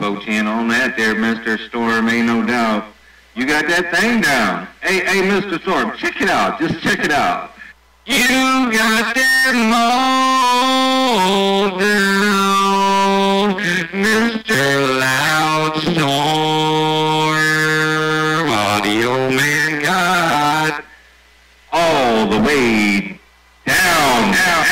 rainbow chin on that there, Mr. Storm, ain't no doubt. You got that thing down. Hey, Mr. Storm, check it out. Just check it out. You got that all down, Mr. Loud Storm. Audio Man got all the way down.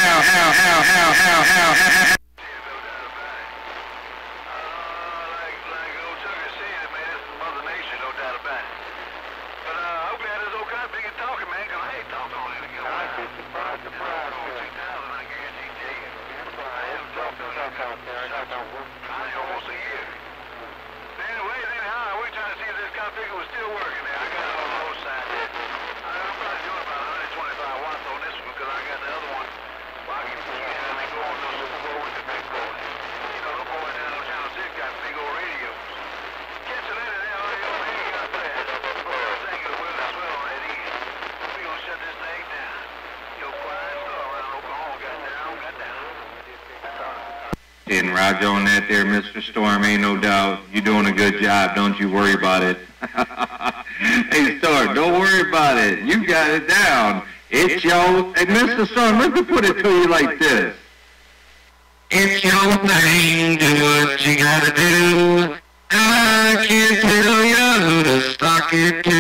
And Roger on that there, Mr. Storm, ain't no doubt. You're doing a good job. Don't you worry about it. Hey, Storm, don't worry about it. You got it down. It's your... Hey, Mr. Storm, let me put it to you like this. It's your thing. Do what you gotta do. I can't tell you who to stock it to.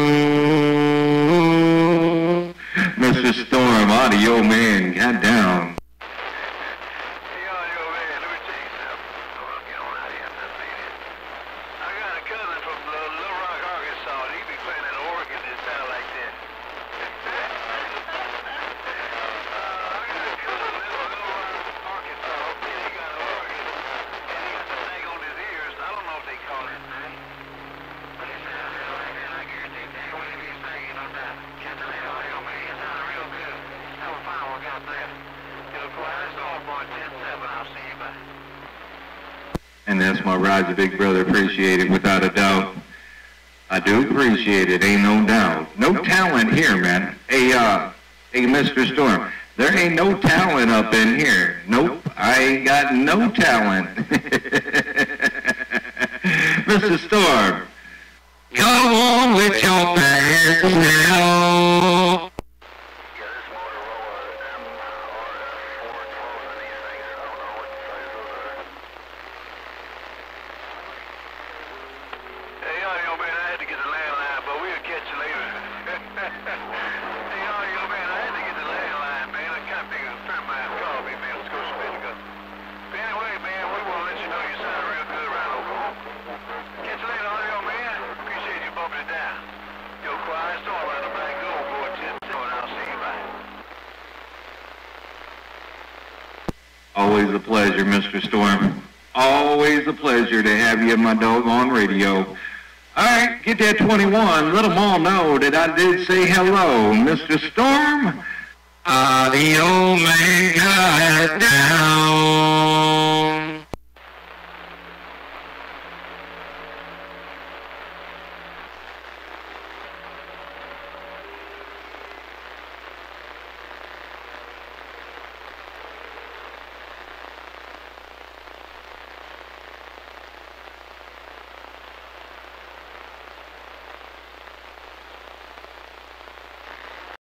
Mr. Storm, Audio Man, got down. And that's my Roger, big brother. Appreciate it, without a doubt. I do appreciate it, ain't no doubt. No talent here, man. Hey, Mr. Storm, there ain't no talent up in here. Nope, I ain't got no talent. Mr. Storm, go on with your pants now. Always a pleasure, Mr. Storm. Always a pleasure to have you in my doggone radio. All right, get that 21. Let them all know that I did say hello, Mr. Storm. Audio Man got down.